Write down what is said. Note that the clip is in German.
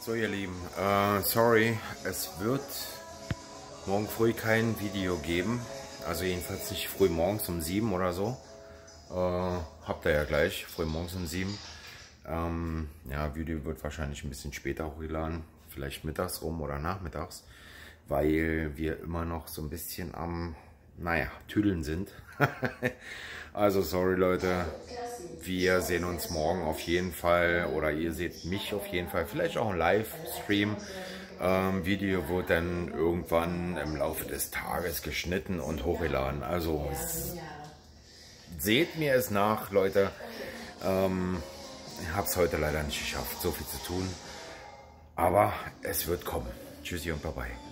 So ihr Lieben, sorry, es wird morgen früh kein Video geben, also jedenfalls nicht früh morgens um 7 oder so, habt ihr ja gleich, früh morgens um 7. Ja, Video wird wahrscheinlich ein bisschen später hochgeladen, vielleicht mittags rum oder nachmittags, weil wir immer noch so ein bisschen am, naja, Tüdeln sind. Also sorry Leute, wir sehen uns morgen auf jeden Fall oder ihr seht mich auf jeden Fall, vielleicht auch ein Livestream. Video wird dann irgendwann im Laufe des Tages geschnitten und hochgeladen. Also seht mir es nach, Leute. Ich habe es heute leider nicht geschafft, so viel zu tun. Aber es wird kommen. Tschüssi und bye bye.